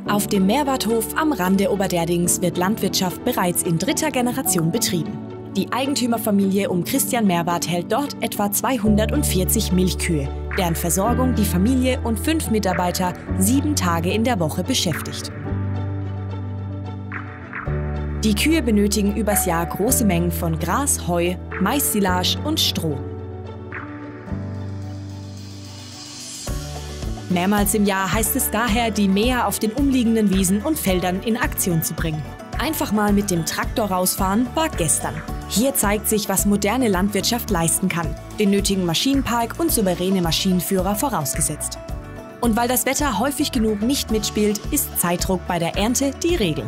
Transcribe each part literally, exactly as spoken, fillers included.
Auf dem Meerwarthof am Rande Oberderdings wird Landwirtschaft bereits in dritter Generation betrieben. Die Eigentümerfamilie um Christian Meerwarth hält dort etwa zweihundertvierzig Milchkühe, deren Versorgung die Familie und fünf Mitarbeiter sieben Tage in der Woche beschäftigt. Die Kühe benötigen übers Jahr große Mengen von Gras, Heu, Mais-Silage und Stroh. Mehrmals im Jahr heißt es daher, die Mäher auf den umliegenden Wiesen und Feldern in Aktion zu bringen. Einfach mal mit dem Traktor rausfahren war gestern. Hier zeigt sich, was moderne Landwirtschaft leisten kann. Den nötigen Maschinenpark und souveräne Maschinenführer vorausgesetzt. Und weil das Wetter häufig genug nicht mitspielt, ist Zeitdruck bei der Ernte die Regel.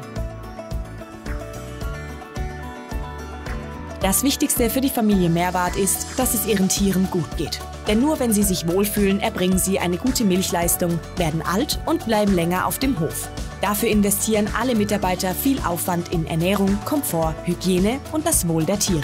Das Wichtigste für die Familie Meerwarth ist, dass es ihren Tieren gut geht. Denn nur wenn sie sich wohlfühlen, erbringen sie eine gute Milchleistung, werden alt und bleiben länger auf dem Hof. Dafür investieren alle Mitarbeiter viel Aufwand in Ernährung, Komfort, Hygiene und das Wohl der Tiere.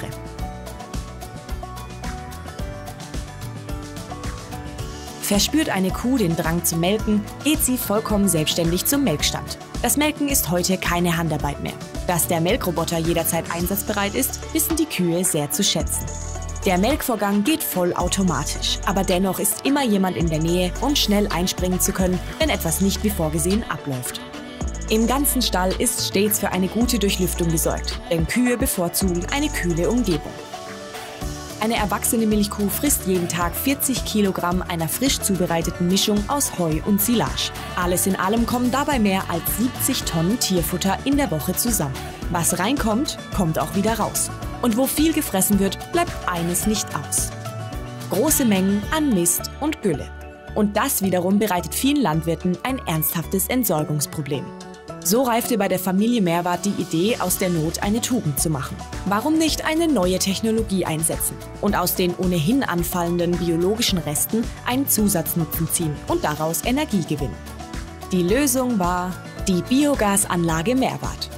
Verspürt eine Kuh den Drang zu melken, geht sie vollkommen selbstständig zum Melkstand. Das Melken ist heute keine Handarbeit mehr. Dass der Melkroboter jederzeit einsatzbereit ist, wissen die Kühe sehr zu schätzen. Der Melkvorgang geht vollautomatisch, aber dennoch ist immer jemand in der Nähe, um schnell einspringen zu können, wenn etwas nicht wie vorgesehen abläuft. Im ganzen Stall ist stets für eine gute Durchlüftung gesorgt, denn Kühe bevorzugen eine kühle Umgebung. Eine erwachsene Milchkuh frisst jeden Tag vierzig Kilogramm einer frisch zubereiteten Mischung aus Heu und Silage. Alles in allem kommen dabei mehr als siebzig Tonnen Tierfutter in der Woche zusammen. Was reinkommt, kommt auch wieder raus. Und wo viel gefressen wird, bleibt eines nicht aus: große Mengen an Mist und Gülle. Und das wiederum bereitet vielen Landwirten ein ernsthaftes Entsorgungsproblem. So reifte bei der Familie Meerwarth die Idee, aus der Not eine Tugend zu machen. Warum nicht eine neue Technologie einsetzen und aus den ohnehin anfallenden biologischen Resten einen Zusatznutzen ziehen und daraus Energie gewinnen? Die Lösung war die Biogasanlage Meerwarth.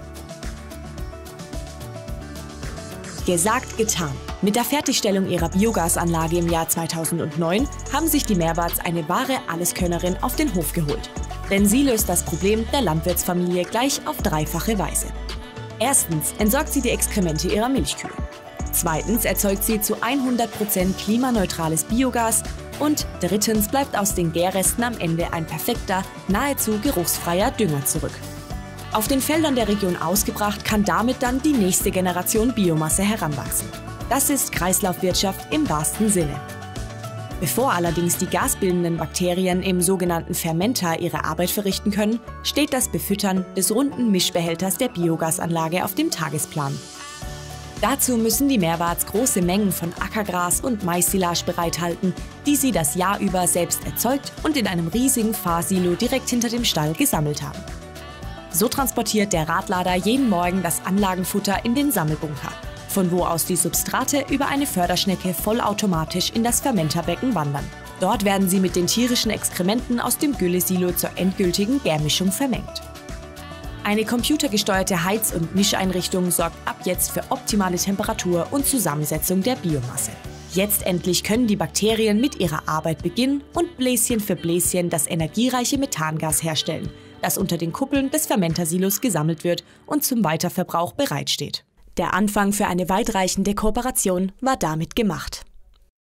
Gesagt, getan. Mit der Fertigstellung ihrer Biogasanlage im Jahr zweitausendneun haben sich die Meerwarths eine wahre Alleskönnerin auf den Hof geholt. Denn sie löst das Problem der Landwirtsfamilie gleich auf dreifache Weise. Erstens entsorgt sie die Exkremente ihrer Milchkühe. Zweitens erzeugt sie zu hundert Prozent klimaneutrales Biogas. Und drittens bleibt aus den Gärresten am Ende ein perfekter, nahezu geruchsfreier Dünger zurück. Auf den Feldern der Region ausgebracht, kann damit dann die nächste Generation Biomasse heranwachsen. Das ist Kreislaufwirtschaft im wahrsten Sinne. Bevor allerdings die gasbildenden Bakterien im sogenannten Fermenter ihre Arbeit verrichten können, steht das Befüttern des runden Mischbehälters der Biogasanlage auf dem Tagesplan. Dazu müssen die Meerwarths große Mengen von Ackergras und Mais-Silage bereithalten, die sie das Jahr über selbst erzeugt und in einem riesigen Fahrsilo direkt hinter dem Stall gesammelt haben. So transportiert der Radlader jeden Morgen das Anlagenfutter in den Sammelbunker, von wo aus die Substrate über eine Förderschnecke vollautomatisch in das Fermenterbecken wandern. Dort werden sie mit den tierischen Exkrementen aus dem Güllesilo zur endgültigen Gärmischung vermengt. Eine computergesteuerte Heiz- und Mischeinrichtung sorgt ab jetzt für optimale Temperatur und Zusammensetzung der Biomasse. Jetzt endlich können die Bakterien mit ihrer Arbeit beginnen und Bläschen für Bläschen das energiereiche Methangas herstellen, das unter den Kuppeln des Fermentersilos gesammelt wird und zum Weiterverbrauch bereitsteht. Der Anfang für eine weitreichende Kooperation war damit gemacht.